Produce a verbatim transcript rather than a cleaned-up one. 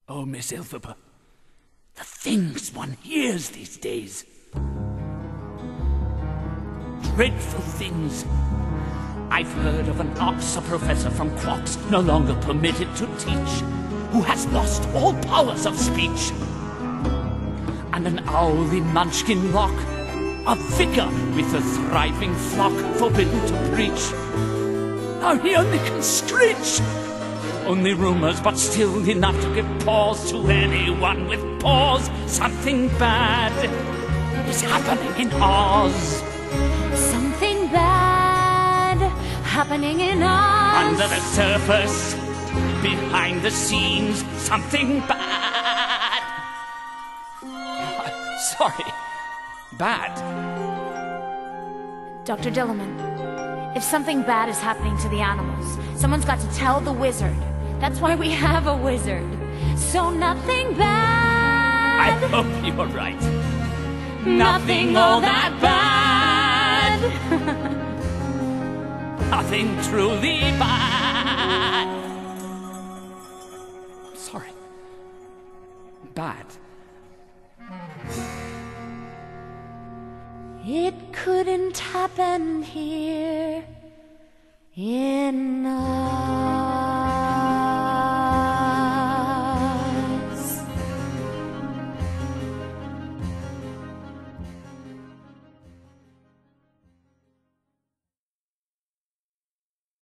Oh, Miss Elphaba, the things one hears these days. Dreadful things. I've heard of an Oxford professor from Quarks no longer permitted to teach, who has lost all powers of speech. And an owly munchkin lock, a vicar with a thriving flock forbidden to preach. Now he only can screech. Only rumors, but still enough to give pause to anyone with pause. Something bad is happening in Oz. Something bad happening in Oz. Under the surface, behind the scenes, something bad. Sorry, bad. Doctor Dillerman, if something bad is happening to the animals, someone's got to tell the wizard. That's why we have a wizard. So nothing bad. I hope you're right. Nothing all that bad. Nothing truly bad. Sorry. Bad. It couldn't happen here in Oz.